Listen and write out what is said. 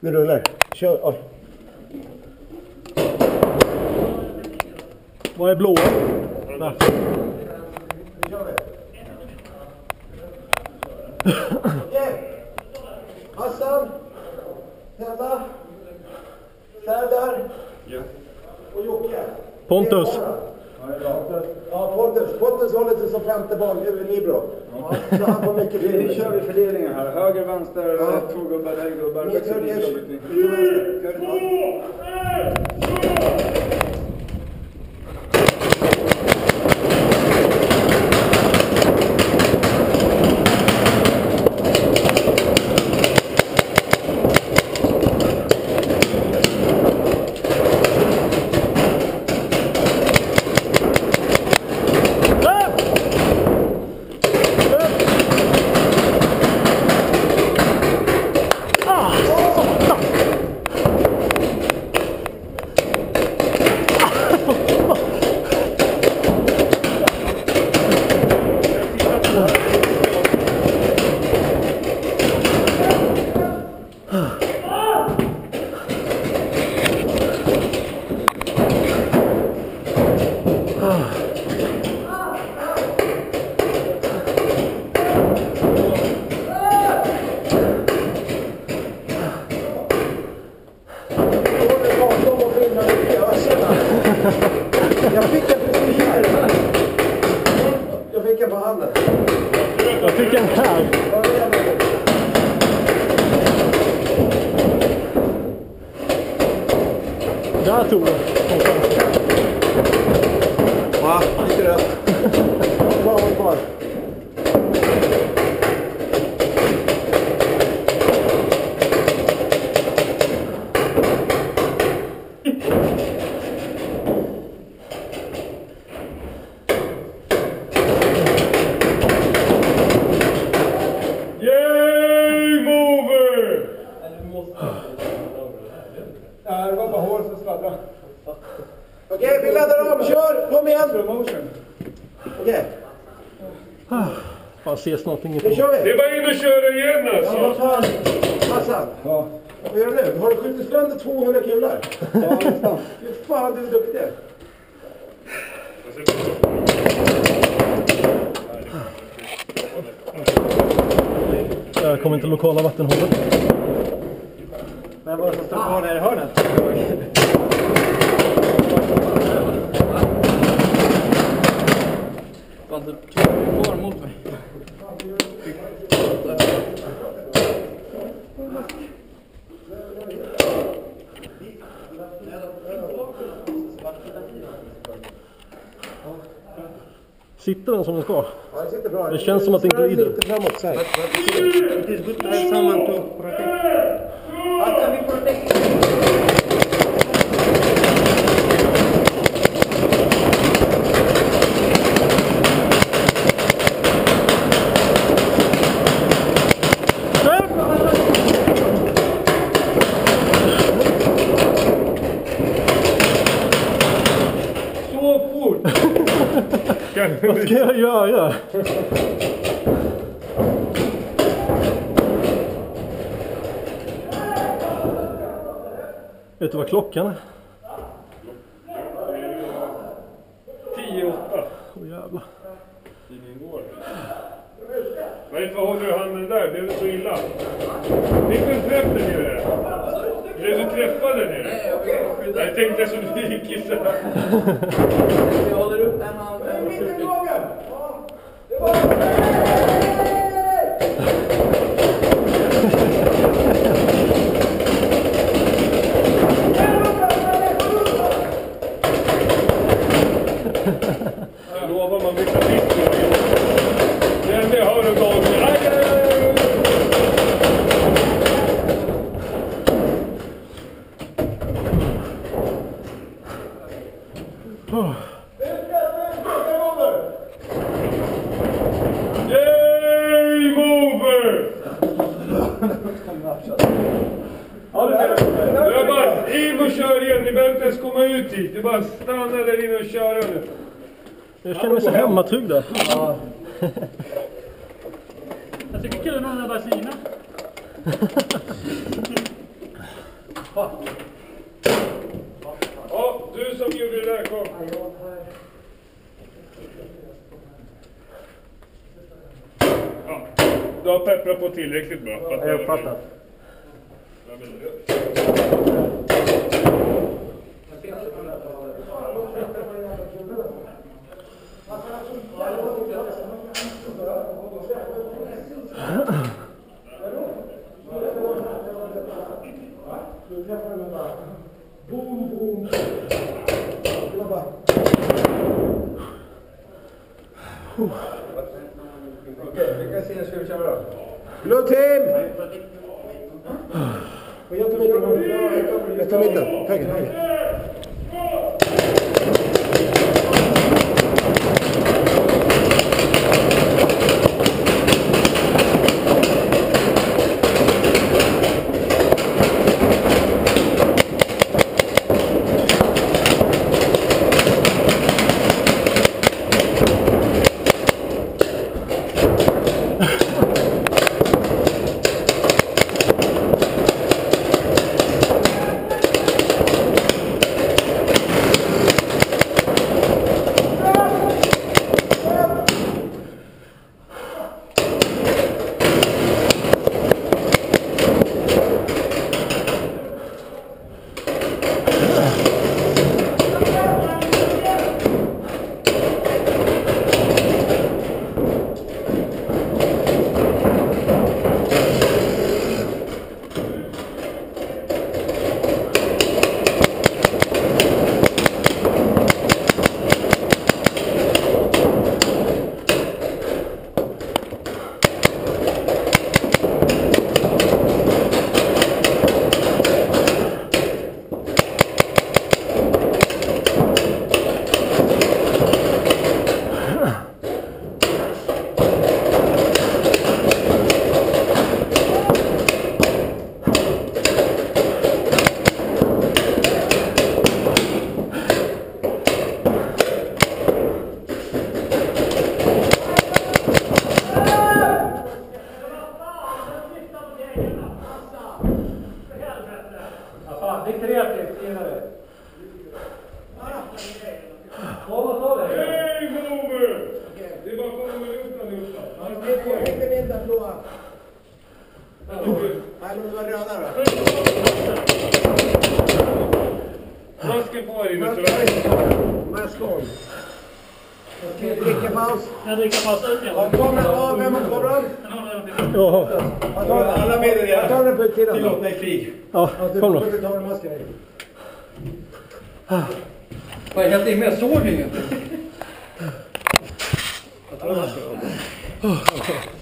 Vi rullar. Kör. Oj. Vad är blåa? Där. Nu kör vi. Okej. Hassan. Hedda. Särdar. Ja. Och Jocke. Pontus. Ja, Pontus håller sig som femte boll. Det är Nybro. Ja. Så han får mycket film. Nu kör vi fördelningen här. Höger, vänster, Ja. 2 gubbar, där gubbar. Ni kör Jag fick en på handen. Jag fick en här. Där tog jag. Va? Lite rätt. Bra, kvar. Okej, vi laddar om, kör, kom igen! Okej. Fan, ses någonting Nu kör vi! Det är bara in och köra igen alltså! Ja, vad fan? Hassan, Ja. vad gör du nu? Har du skjutit sönder 200 kulor? Ja, nästan. Hur fan, du är duktig! Jag kommer inte lokala vattenhålet. Men vad som står kvar där i hörnet? Fan, du kvar mot mig. Sitter den som den ska? Ja, det sitter bra. Det känns som att det inte glider. Lite framåt så här. Det är good to have someone to protect. How can we protect? Så fort! Vad ska jag göra? Vet du vad klockan är? 10-8. Åh jävlar. Varför håller du handen där? Blev det så illa? Fick du en träff där nere? Blev du träffad där nere? Jag tänkte som du gick i så här. Vi håller upp en av skjutet. Jag lovar man blir så vitt. Det enda jag hör en gång. Game over! Jag bara in och kör igen, ni behöver inte ens komma ut hit. Du bara stanna där inne och köra nu. Jag känner mig så hemmatrygg där. Ja. Jag tycker kul när den där bara kina. Ja, du som gjorde det där, kom. Ja, du har pepprat på tillräckligt bra. Jag har fattat. Ja, men Boom, boom. Jobba. Okej, vilka scener ska vi köra då? Blue team! Jag tar mitten. Jag tar mitten. Höger. Det är kreativt, gillar det. hej, Mober! Det är bara att komma med ut allihopa. Inte vinda, blåa. Nej, men det var röda då. Masken på här inne, så Mask on. Okej, drickapaus. Jag dricker pass ut igen. Vem har korren? Jaha. Alla med dig. Jag tar den på utsidan. tillåt mig krig. Ja, kom då. Du tar masken. Vad är helt inne? Jag såg inget. Jag tar masken.